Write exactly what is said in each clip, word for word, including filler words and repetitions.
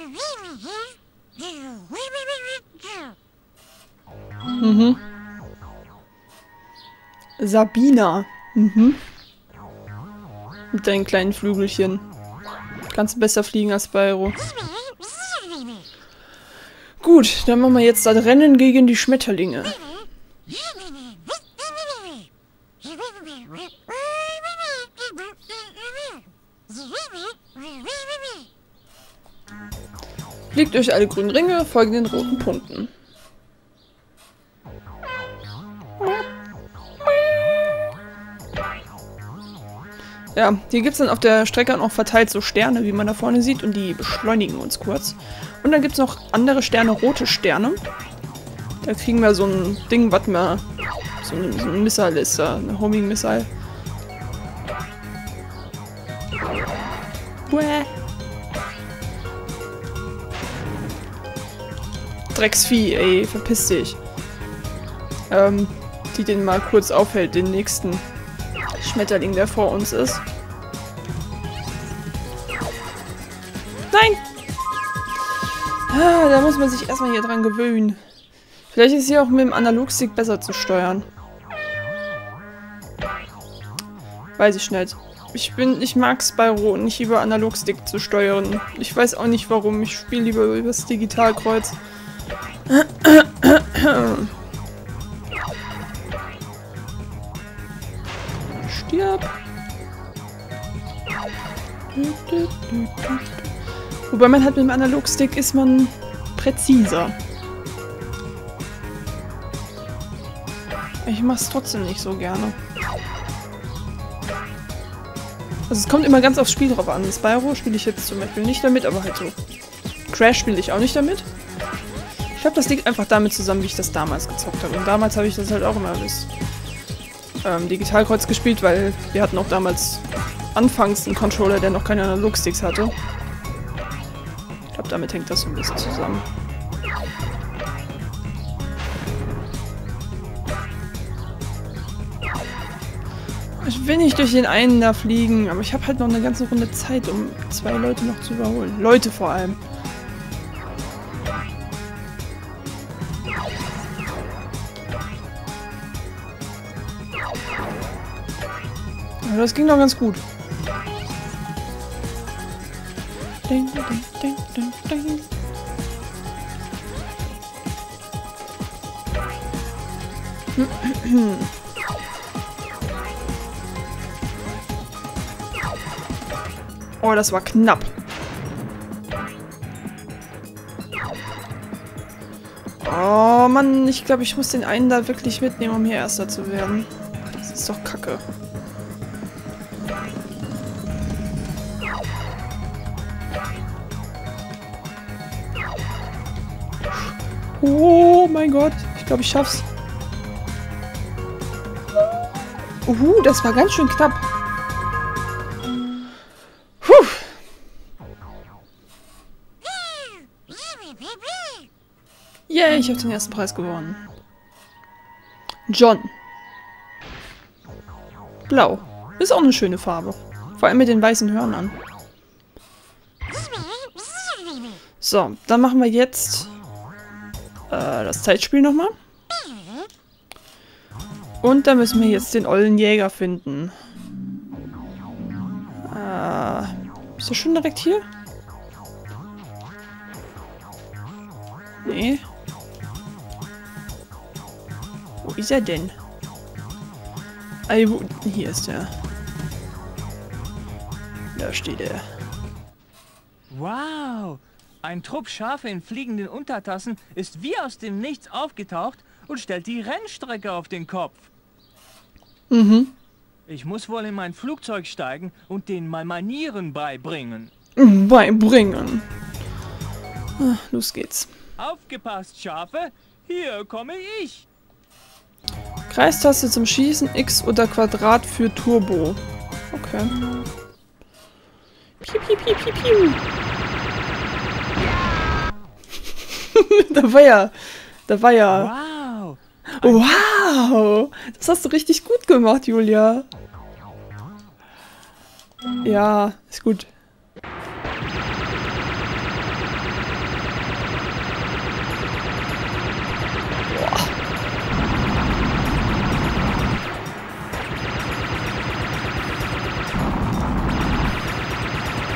Mhm. Sabina. Mhm. Mit deinen kleinen Flügelchen. Kannst du besser fliegen als Spyro. Gut, dann machen wir jetzt das Rennen gegen die Schmetterlinge. Fliegt durch alle grünen Ringe, folgen den roten Punkten. Ja, hier gibt es dann auf der Strecke auch verteilt so Sterne, wie man da vorne sieht, und die beschleunigen uns kurz. Und dann gibt es noch andere Sterne, rote Sterne. Da kriegen wir so ein Ding, was wir... So ein, so ein Missile ist da, eine Homing-Missile. Buäh. Drecksvieh, ey, verpiss dich. Ähm, die den mal kurz aufhält, den nächsten Schmetterling, der vor uns ist. Nein! Ah, da muss man sich erstmal hier dran gewöhnen. Vielleicht ist hier auch mit dem Analogstick besser zu steuern. Weiß ich nicht. Ich bin, ich mag Spyro nicht über Analogstick zu steuern. Ich weiß auch nicht warum. Ich spiele lieber über das Digitalkreuz. Stirb. Wobei man halt mit dem Analogstick ist man präziser. Ich mach's trotzdem nicht so gerne. Also es kommt immer ganz aufs Spiel drauf an. Spyro spiele ich jetzt zum Beispiel nicht damit, aber halt so. Crash spiele ich auch nicht damit. Ich glaube, das liegt einfach damit zusammen, wie ich das damals gezockt habe. Und damals habe ich das halt auch immer bis ähm, Digitalkreuz gespielt, weil wir hatten auch damals anfangs einen Controller, der noch keine Analogsticks hatte. Ich glaube, damit hängt das so ein bisschen zusammen. Ich will nicht durch den einen da fliegen, aber ich habe halt noch eine ganze Runde Zeit, um zwei Leute noch zu überholen. Leute vor allem. Aber das ging doch ganz gut. Ding, ding, ding, ding, ding. Oh, das war knapp. Oh Mann, ich glaube, ich muss den einen da wirklich mitnehmen, um hier Erster zu werden. Das ist doch kacke. Oh mein Gott, ich glaube, ich schaff's. Uh, das war ganz schön knapp. Puh. Yay, ich habe den ersten Preis gewonnen. John. Blau. Ist auch eine schöne Farbe. Vor allem mit den weißen Hörnern. So, dann machen wir jetzt äh, das Zeitspiel nochmal. Und da müssen wir jetzt den ollen Jäger finden. Äh, ist der schon direkt hier? Nee. Wo ist er denn? Ah, wo, hier ist er. Da steht er. Wow! Ein Trupp Schafe in fliegenden Untertassen ist wie aus dem Nichts aufgetaucht und stellt die Rennstrecke auf den Kopf. Mhm. Ich muss wohl in mein Flugzeug steigen und denen mal Manieren beibringen. Beibringen. Ah, los geht's. Aufgepasst, Schafe! Hier komme ich! Kreistaste zum Schießen, X oder Quadrat für Turbo. Okay. Piu, piu, piu, piu, piu. Da war ja... Da war ja... Wow! Wow! Das hast du richtig gut gemacht, Julia. Ja, ist gut.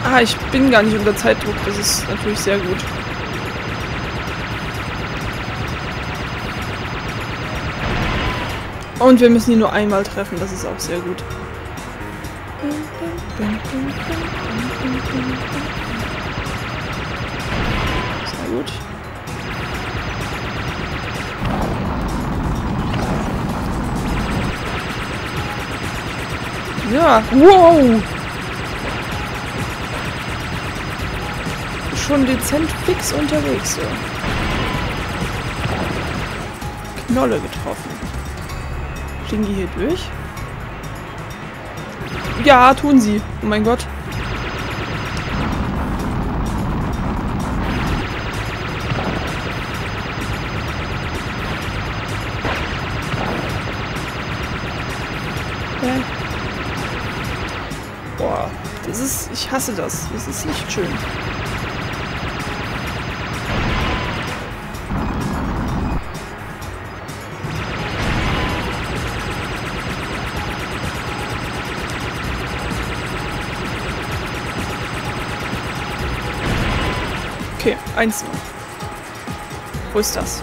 Ah, ich bin gar nicht unter Zeitdruck. Das ist natürlich sehr gut. Und wir müssen ihn nur einmal treffen. Das ist auch sehr gut. Sehr gut. Ja, wow! Schon dezent fix unterwegs, so. Knolle getroffen. Fliegen die hier durch? Ja, tun sie. Oh mein Gott. Äh. Boah, das ist... Ich hasse das. Das ist nicht schön. Okay, eins noch. Wo ist das?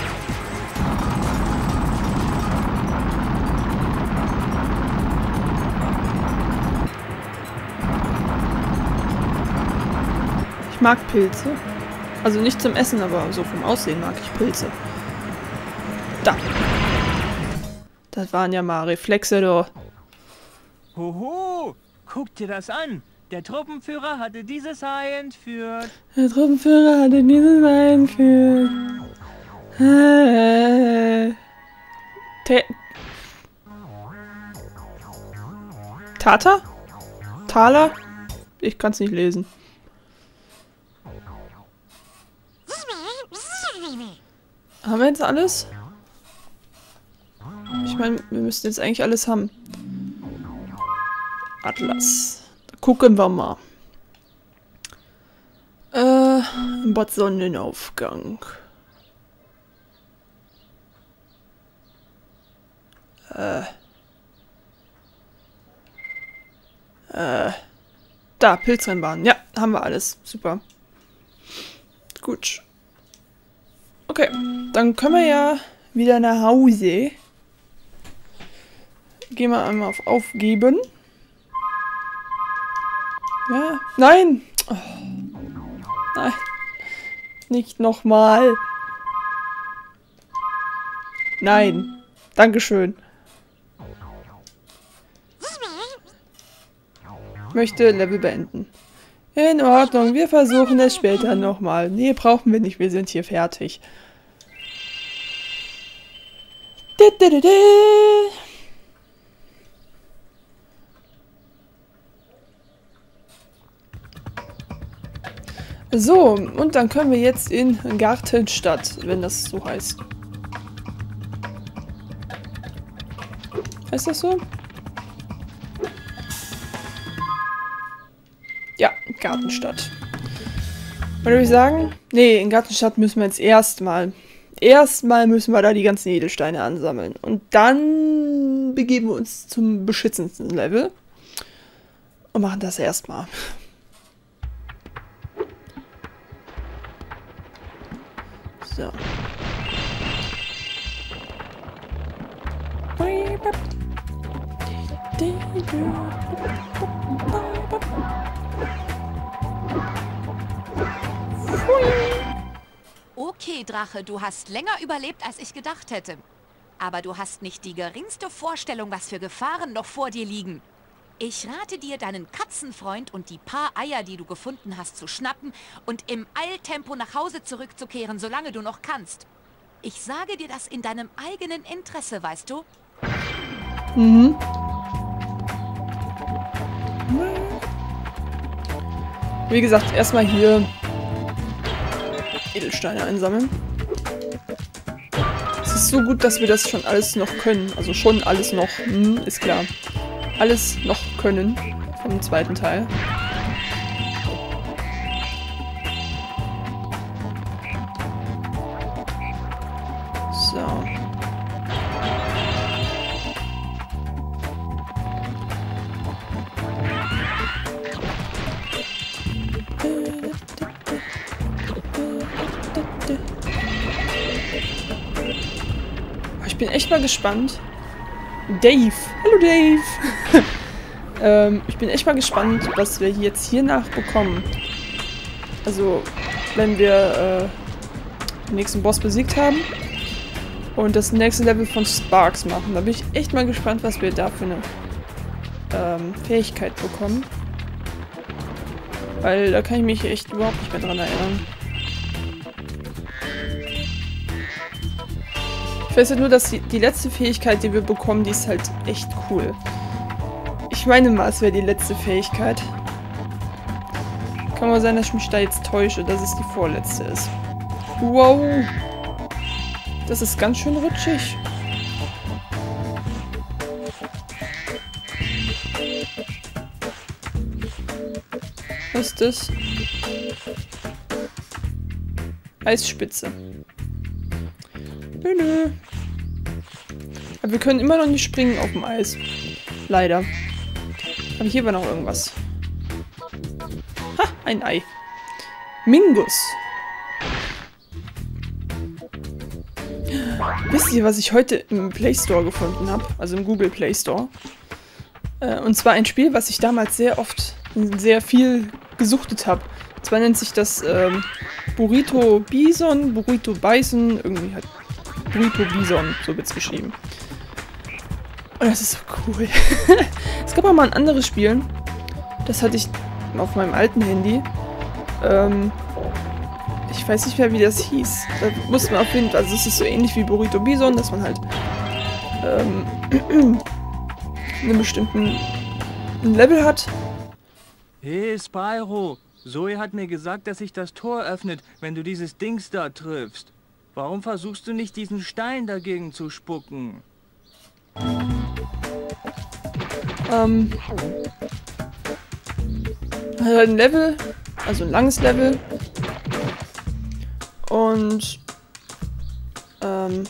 Ich mag Pilze. Also nicht zum Essen, aber so vom Aussehen mag ich Pilze. Da. Das waren ja mal Reflexe, doch. Hoho, guck dir das an. Der Truppenführer hatte dieses Hai entführt. Der Truppenführer hatte dieses Hai entführt. Äh. Te Tata? Thaler? Ich kann's nicht lesen. Haben wir jetzt alles? Ich meine, wir müssten jetzt eigentlich alles haben. Atlas. Gucken wir mal. Äh, Bad Sonnenaufgang. Äh. Äh. Da, Pilzrennbahn. Ja, haben wir alles. Super. Gut. Okay, dann können wir ja wieder nach Hause. Gehen wir einmal auf Aufgeben. Ja, nein! Oh, nein. Nicht nochmal. Nein. Dankeschön. Ich möchte Level beenden. In Ordnung, wir versuchen es später nochmal. Nee, brauchen wir nicht, wir sind hier fertig. So, und dann können wir jetzt in Gartenstadt, wenn das so heißt. Heißt das so? Ja, Gartenstadt. Was würde ich sagen? Nee, in Gartenstadt müssen wir jetzt erstmal. Erstmal müssen wir da die ganzen Edelsteine ansammeln. Und dann begeben wir uns zum beschützendsten Level. Und machen das erstmal. So. Okay, Drache, du hast länger überlebt, als ich gedacht hätte. Aber du hast nicht die geringste Vorstellung, was für Gefahren noch vor dir liegen. Ich rate dir, deinen Katzenfreund und die paar Eier, die du gefunden hast, zu schnappen und im Eiltempo nach Hause zurückzukehren, solange du noch kannst. Ich sage dir das in deinem eigenen Interesse, weißt du? Mhm. Wie gesagt, erstmal hier Edelsteine einsammeln. Es ist so gut, dass wir das schon alles noch können. Also schon alles noch, hm, ist klar. Alles noch können vom zweiten Teil. So. bin echt mal gespannt. Dave. Hallo Dave. ähm, ich bin echt mal gespannt, was wir jetzt hier nachbekommen. Also, wenn wir äh, den nächsten Boss besiegt haben und das nächste Level von Sparks machen. Da bin ich echt mal gespannt, was wir da für eine ähm, Fähigkeit bekommen. Weil da kann ich mich echt überhaupt nicht mehr dran erinnern. Ich weiß ja nur, dass die, die letzte Fähigkeit, die wir bekommen, die ist halt echt cool. Ich meine mal, es wäre die letzte Fähigkeit. Kann mal sein, dass ich mich da jetzt täusche, dass es die vorletzte ist. Wow! Das ist ganz schön rutschig. Was ist das? Eisspitze. Nö, nö. Aber wir können immer noch nicht springen auf dem Eis. Leider. Aber hier war noch irgendwas. Ha, ein Ei. Mingus. Wisst ihr, was ich heute im Play Store gefunden habe? Also im Google Play Store. Äh, und zwar ein Spiel, was ich damals sehr oft, sehr viel gesuchtet habe. Und zwar nennt sich das ähm, Burrito Bison, Burrito Bison, irgendwie halt Burrito Bison, so wird's geschrieben. Und das ist so cool. Es gab auch mal ein anderes Spiel. Das hatte ich auf meinem alten Handy. Ähm, ich weiß nicht mehr, wie das hieß. Da musste man auf jeden Fall, also es ist so ähnlich wie Burrito Bison, dass man halt ähm, einen bestimmten Level hat. Hey Spyro, Zoe hat mir gesagt, dass sich das Tor öffnet, wenn du dieses Dings da triffst. Warum versuchst du nicht, diesen Stein dagegen zu spucken? Ähm, ein Level, also ein langes Level. Und ähm,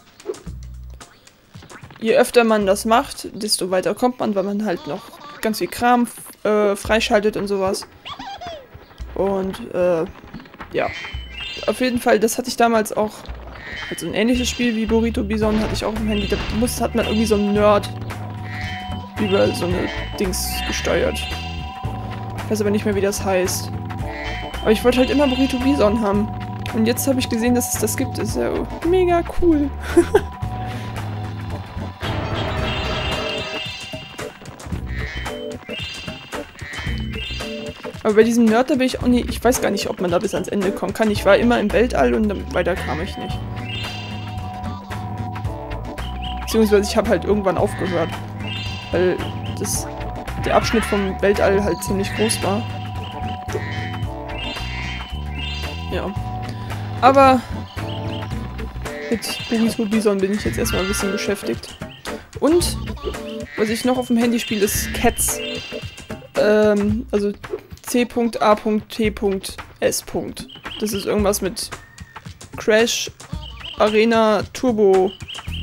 je öfter man das macht, desto weiter kommt man, weil man halt noch ganz viel Kram äh, freischaltet und sowas. Und äh, ja, auf jeden Fall, das hatte ich damals auch, also ein ähnliches Spiel wie Burrito Bison hatte ich auch im Handy. Da muss, hat man irgendwie so einen Nerd über so eine Dings gesteuert. Ich weiß aber nicht mehr, wie das heißt. Aber ich wollte halt immer Burrito Bison haben. Und jetzt habe ich gesehen, dass es das gibt. Das ist ja mega cool. Aber bei diesem Nerd, da bin ich auch nicht... Ich weiß gar nicht, ob man da bis ans Ende kommen kann. Ich war immer im Weltall und dann weiter kam ich nicht. Beziehungsweise ich habe halt irgendwann aufgehört. Weil das, der Abschnitt vom Weltall halt ziemlich groß war. Ja. Aber mit Burrito Bison bin ich jetzt erstmal ein bisschen beschäftigt. Und was ich noch auf dem Handy spiele, ist Cats. Ähm, also C A T S. Das ist irgendwas mit Crash Arena Turbo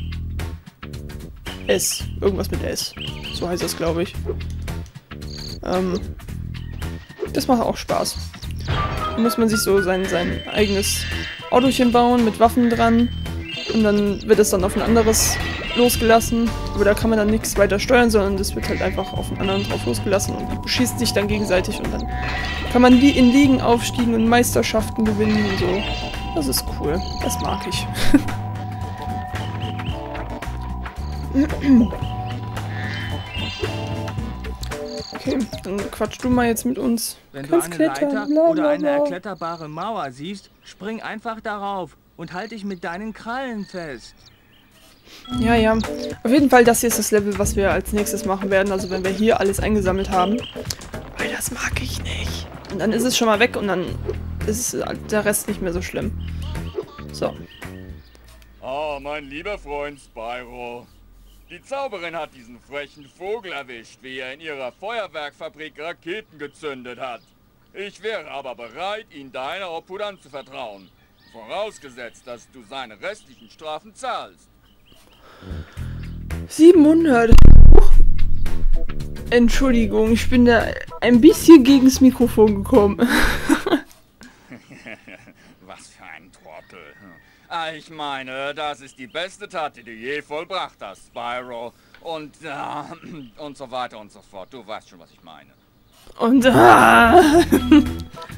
S. Irgendwas mit S. So heißt das, glaube ich. Ähm, das macht auch Spaß. Da muss man sich so sein, sein eigenes Autochen bauen mit Waffen dran. Und dann wird es dann auf ein anderes losgelassen. Aber da kann man dann nichts weiter steuern, sondern das wird halt einfach auf einen anderen drauf losgelassen. Und die beschießt sich dann gegenseitig. Und dann kann man wie in Ligen aufstiegen und Meisterschaften gewinnen und so. Das ist cool. Das mag ich. Okay, dann quatsch du mal jetzt mit uns. Wenn du Kannst eine klettern, Leiter bla, bla, oder eine bla. erkletterbare Mauer siehst, spring einfach darauf und halt dich mit deinen Krallen fest. Ja, ja. Auf jeden Fall, das hier ist das Level, was wir als nächstes machen werden. Also wenn wir hier alles eingesammelt haben. Weil das mag ich nicht. Und dann ist es schon mal weg und dann ist der Rest nicht mehr so schlimm. So. Oh, mein lieber Freund Spyro. Die Zauberin hat diesen frechen Vogel erwischt, wie er in ihrer Feuerwerkfabrik Raketen gezündet hat. Ich wäre aber bereit, ihn deiner Obhut anzuvertrauen. Vorausgesetzt, dass du seine restlichen Strafen zahlst. siebenhundert. Entschuldigung, ich bin da ein bisschen gegens Mikrofon gekommen. Was für ein Trottel. Ah, ich meine, das ist die beste Tat, die du je vollbracht hast, Spyro. Und, äh, und so weiter und so fort. Du weißt schon, was ich meine. Und, ah.